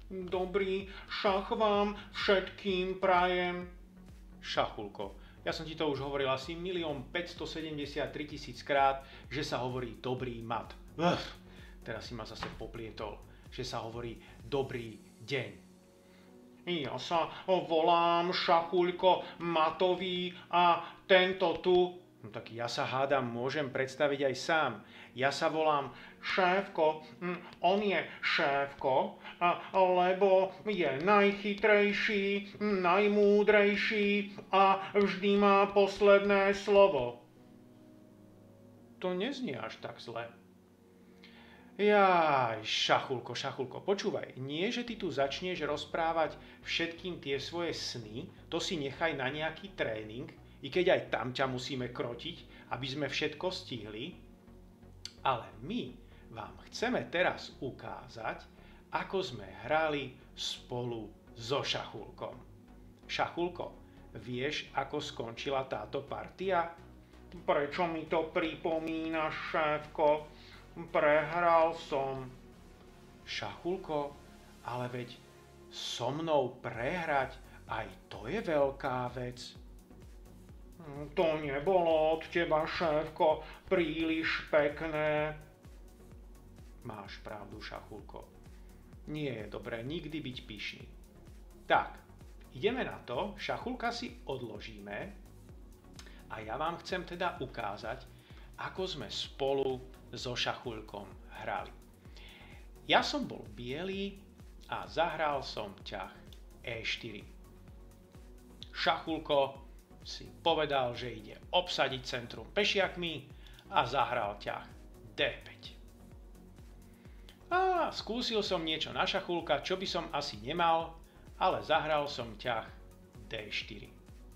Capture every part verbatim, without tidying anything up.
Dobrý šach vám všetkým prajem. Šachulko, ja som ti to už hovoril asi milión päťstosedemdesiattri tisíc krát, že sa hovorí dobrý mat. Uf, teraz si ma zase poplietol, že sa hovorí dobrý deň. Ja sa volám Šachuľko Matový a tento tu, no tak ja sa hádam, môžem predstaviť aj sám. Ja sa volám Šéfko, on je Šéfko, lebo je najchytrejší, najmúdrejší a vždy má posledné slovo. To neznie až tak zle. Jaj, Šachulko, Šachulko, počúvaj, nie, že ty tu začneš rozprávať všetkým tie svoje sny, to si nechaj na nejaký tréning, i keď aj tam ťa musíme krotiť, aby sme všetko stihli, ale my vám chceme teraz ukázať, ako sme hrali spolu so Šachulkom. Šachulko, vieš, ako skončila táto partia? Prečo mi to pripomínaš, šéfko? Prehral som. Šachulko, ale veď so mnou prehrať, aj to je veľká vec. To nebolo od teba, šéfko, príliš pekné. Máš pravdu, Šachulko. Nie je dobré nikdy byť pyšný. Tak, ideme na to, Šachulka si odložíme a ja vám chcem teda ukázať, ako sme spolu so Šachulkom hrali. Ja som bol biely a zahral som ťah é štyri. Šachulko si povedal, že ide obsadiť centrum pešiakmi a zahral ťah dé päť. A skúsil som niečo na Šachulka, čo by som asi nemal, ale zahral som ťah dé štyri.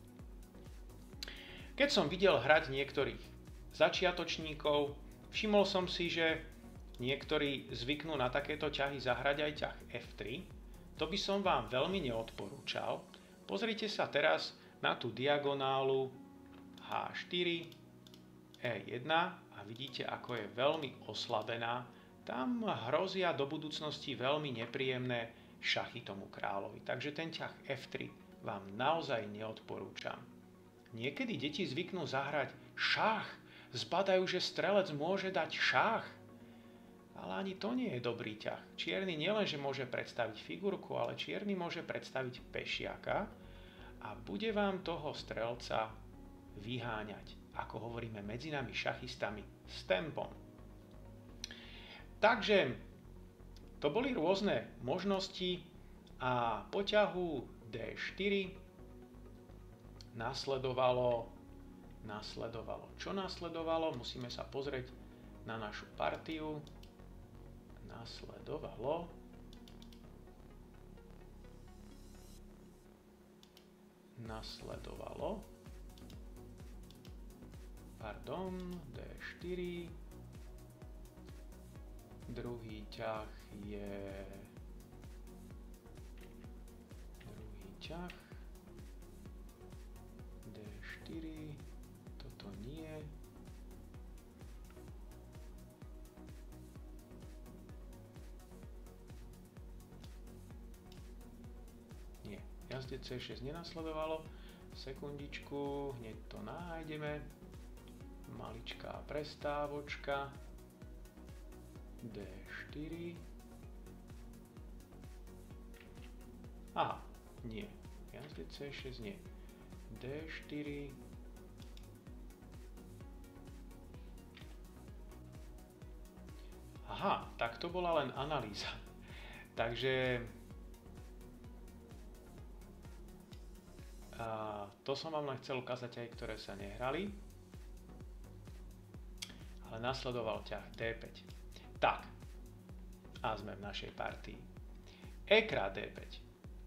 Keď som videl hrať niektorých začiatočníkov, všimol som si, že niektorí zvyknú na takéto ťahy zahrať aj ťah ef tri. To by som vám veľmi neodporúčal. Pozrite sa teraz na tú diagonálu há štyri, é jeden a vidíte, ako je veľmi oslabená. Tam hrozia do budúcnosti veľmi nepríjemné šachy tomu kráľovi. Takže ten ťah ef tri vám naozaj neodporúčam. Niekedy deti zvyknú zahrať šach, zbadajú, že strelec môže dať šach. Ale ani to nie je dobrý ťah. Čierny nielenže môže predstaviť figurku, ale čierny môže predstaviť pešiaka a bude vám toho strelca vyháňať, ako hovoríme medzi nami šachistami, s tempom. Takže to boli rôzne možnosti a po ťahu dé štyri nasledovalo, nasledovalo. Čo nasledovalo? Musíme sa pozrieť na našu partiu. Nasledovalo nasledovalo pardon, dé štyri, druhý ťah je druhý ťah dé štyri, toto nie, nie, jazdec cé šesť nenasledovalo, sekundičku, hneď to nájdeme, maličká prestávočka, dé štyri, aha, nie, jazdec cé šesť nie, dé štyri, aha, tak to bola len analýza, takže a to som vám len chcel ukázať aj, ktoré sa nehrali, ale nasledoval ťah dé päť. Tak, a sme v našej partii. E krát dé päť.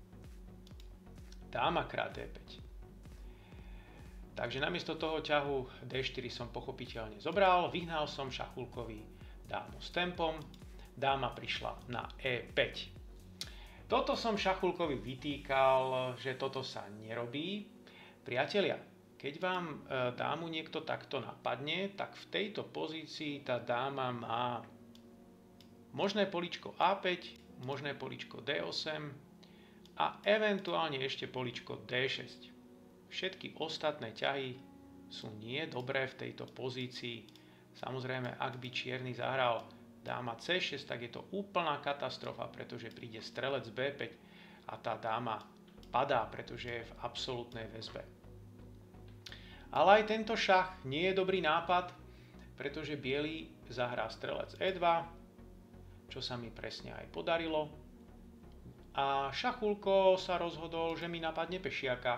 Dáma krát dé päť. Takže namiesto toho ťahu dé štyri som pochopiteľne zobral, vyhnal som Šachulkovi dámu s tempom, dáma prišla na é päť. Toto som Šachulkovi vytýkal, že toto sa nerobí. Priatelia, keď vám dámu niekto takto napadne, tak v tejto pozícii tá dáma má možné políčko á päť, možné poličko dé osem a eventuálne ešte poličko dé šesť. Všetky ostatné ťahy sú nie dobré v tejto pozícii. Samozrejme, ak by čierny zahral dáma cé šesť, tak je to úplná katastrofa, pretože príde strelec bé päť a tá dáma padá, pretože je v absolútnej väzbe. Ale aj tento šach nie je dobrý nápad, pretože biely zahrá strelec é dva, čo sa mi presne aj podarilo. A šachulko sa rozhodol, že mi napadne pešiaka.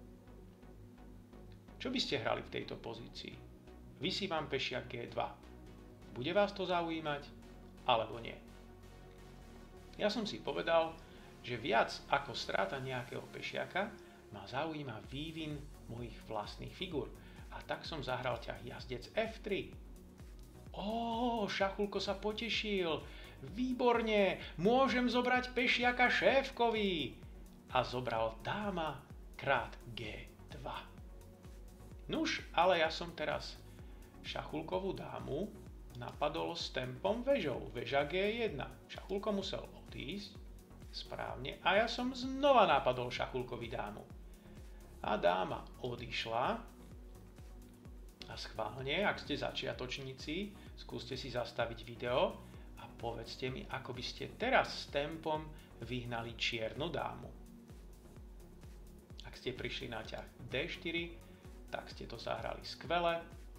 Čo by ste hrali v tejto pozícii? Vysývam pešiak gé dva. Bude vás to zaujímať, alebo nie? Ja som si povedal, že viac ako stráta nejakého pešiaka ma zaujíma vývin mojich vlastných figúr. A tak som zahral ťah jazdec ef tri. Ó, šachulko sa potešil. Výborne, môžem zobrať pešiaka šéfkovi. A zobral dáma krát gé dva. Nuž, ale ja som teraz šachulkovú dámu napadol s tempom vežou. Veža gé jeden. Šachulko musel odísť správne a ja som znova napadol šachulkovi dámu. A dáma odišla a schválne, ak ste začiatočníci, skúste si zastaviť video a povedzte mi, ako by ste teraz s tempom vyhnali čiernu dámu. Ak ste prišli na ťah dé štyri, tak ste to zahrali skvele.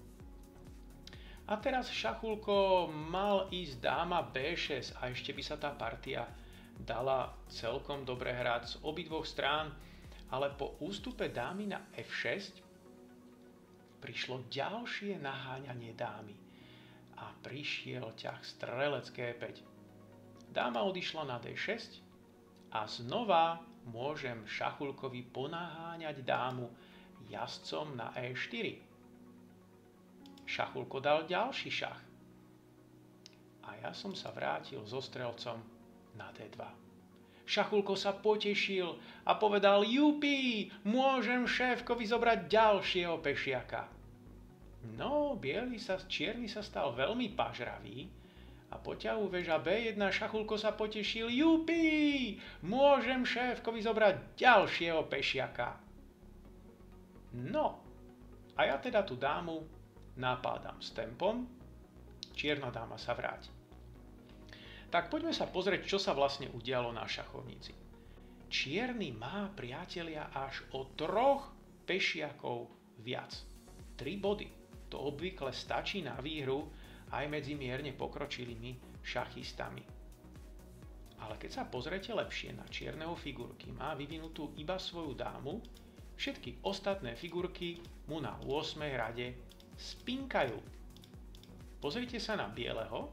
A teraz šachulko mal ísť dáma bé šesť a ešte by sa tá partia dala celkom dobre hrať z obidvoch strán, ale po ústupe dámy na ef šesť prišlo ďalšie naháňanie dámy a prišiel ťah strelec gé päť. Dáma odišla na dé šesť a znova môžem šachulkovi ponaháňať dámu jazdcom na é štyri. Šachulko dal ďalší šach a ja som sa vrátil so strelcom na dé dva. Šachulko sa potešil a povedal: Jupi, môžem šéfkovi zobrať ďalšieho pešiaka. No, biely sa, čierny sa stal veľmi pažravý a po ťahu väža bé jeden šachulko sa potešil: Jupi, môžem šéfkovi zobrať ďalšieho pešiaka. No, a ja teda tú dámu napádam s tempom, čierna dáma sa vráti. Tak poďme sa pozrieť, čo sa vlastne udialo na šachovnici. Čierny má, priatelia, až o troch pešiakov viac. Tri body. To obvykle stačí na výhru aj medzi mierne pokročilými šachistami. Ale keď sa pozriete lepšie na čierneho figurky, má vyvinutú iba svoju dámu, všetky ostatné figurky mu na ôsmej rade spinkajú. Pozrite sa na bieleho.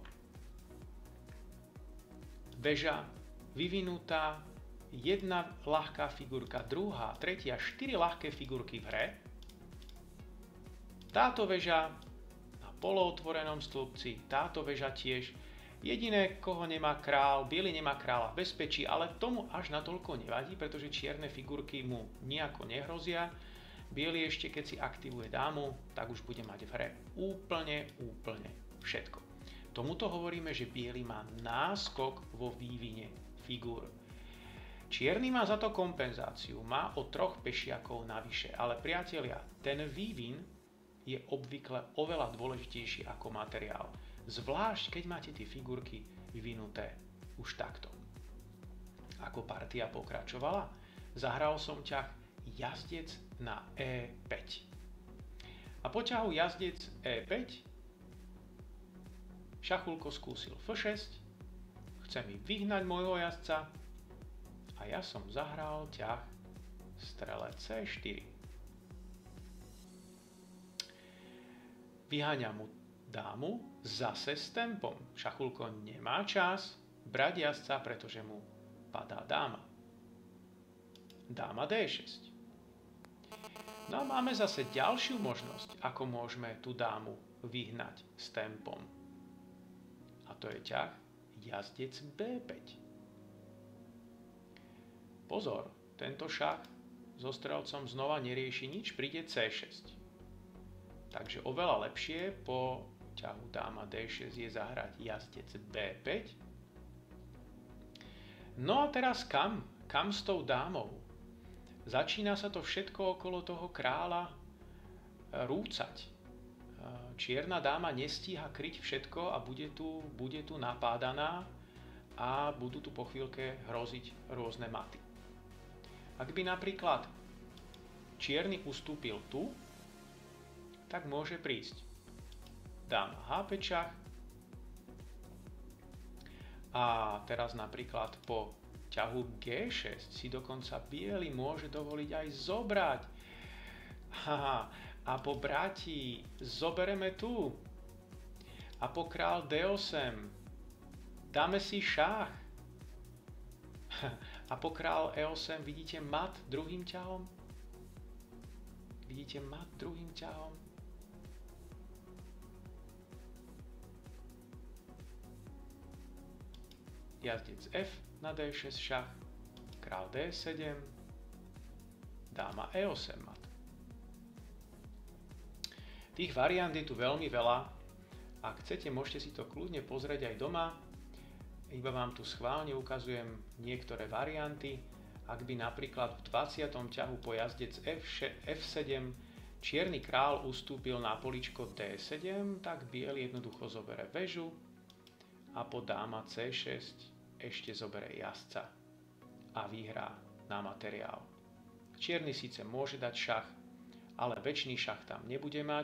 Veža vyvinutá, jedna ľahká figurka, druhá, tretia, štyri ľahké figurky v hre. Táto väža na polootvorenom stĺpci, táto väža tiež. Jediné, koho nemá král, biely nemá kráľa v bezpečí, ale tomu až natoľko nevadí, pretože čierne figurky mu nejako nehrozia. Biely ešte, keď si aktivuje dámu, tak už bude mať v hre úplne, úplne všetko. Tomuto hovoríme, že biely má náskok vo vývine figúr. Čierny má za to kompenzáciu, má o troch pešiakov navyše, ale priatelia, ten vývin je obvykle oveľa dôležitejší ako materiál. Zvlášť, keď máte tie figurky vyvinuté už takto. Ako partia pokračovala, zahral som ťah jazdec na é päť. A po ťahu jazdec é päť šachulko skúsil ef šesť, chce mi vyhnať môjho jazdca a ja som zahral ťah strelec cé štyri. Vyháňam mu dámu zase s tempom. Šachulko nemá čas brať jazdca, pretože mu padá dáma. Dáma dé šesť. No a máme zase ďalšiu možnosť, ako môžeme tú dámu vyhnať s tempom. A to je ťah jazdec bé päť. Pozor, tento šach so strelcom znova nerieši nič, príde cé šesť. Takže oveľa lepšie po ťahu dáma dé šesť je zahrať jazdec bé päť. No a teraz kam? Kam s tou dámou? Začína sa to všetko okolo toho kráľa rúcať. Čierna dáma nestíha kryť všetko a bude tu, bude tu napádaná a budú tu po chvíľke hroziť rôzne maty. Ak by napríklad čierny ustúpil tu, tak môže prísť dáma há päť šach a teraz napríklad po ťahu gé šesť si dokonca biely môže dovoliť aj zobrať. Haha, a po bratí zobereme tu. A po král dé osem dáme si šach. A po král é osem vidíte mat druhým ťahom? Vidíte mat druhým ťahom? Jazdec F na dé šesť šach, král dé sedem, dáma é osem mat. Tých variant je tu veľmi veľa. Ak chcete, môžete si to kľudne pozrieť aj doma. Iba vám tu schválne ukazujem niektoré varianty. Ak by napríklad v dvadsiatom ťahu po jazdec ef sedem čierny král ustúpil na poličko dé sedem, tak biely jednoducho zobere väžu a po dáma cé šesť ešte zobere jazdca a vyhrá na materiál. Čierny síce môže dať šach, ale väčší šach tam nebude mať.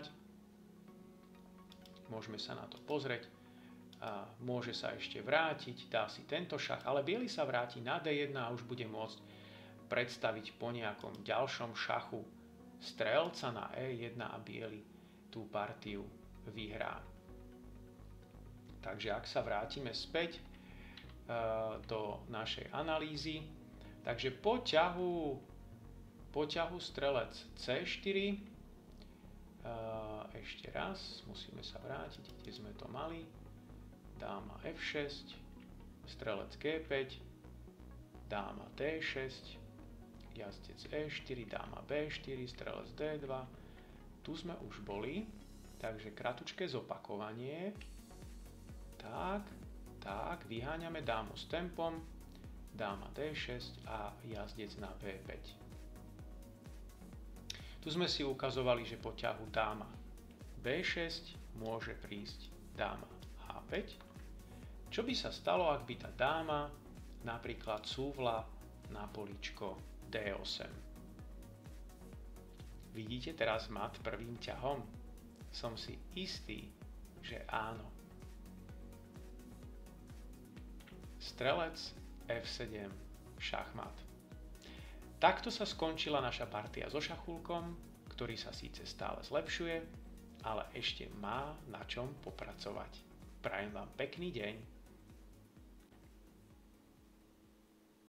Môžeme sa na to pozrieť. A môže sa ešte vrátiť, dá si tento šach, ale biely sa vráti na dé jeden a už bude môcť predstaviť po nejakom ďalšom šachu strelca na é jeden a biely tú partiu vyhrá. Takže ak sa vrátime späť do našej analýzy, takže po ťahu, po ťahu strelec cé štyri, ešte raz, musíme sa vrátiť, kde sme to mali, dáma ef šesť, strelec gé päť, dáma dé šesť, jazdec é štyri, dáma bé štyri, strelec dé dva, tu sme už boli, takže kratučké zopakovanie, tak, tak, vyháňame dámu s tempom, dáma dé šesť a jazdec na bé päť. Tu sme si ukazovali, že po ťahu dáma bé šesť môže prísť dáma há päť. Čo by sa stalo, ak by tá dáma napríklad cúvla na políčko dé osem? Vidíte teraz mat prvým ťahom? Som si istý, že áno. Strelec ef sedem, šachmat. Takto sa skončila naša partia so šachulkom, ktorý sa síce stále zlepšuje, ale ešte má na čom popracovať. Prajem vám pekný deň.